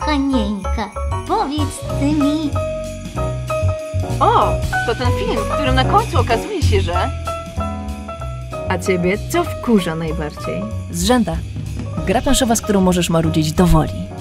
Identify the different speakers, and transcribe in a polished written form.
Speaker 1: kochanieńka, powiedz ty mi...
Speaker 2: O, to ten film, w którym na końcu okazuje się, że...
Speaker 3: A ciebie co wkurza najbardziej?
Speaker 4: Zrzęda. Gra planszowa, z którą możesz marudzić do woli.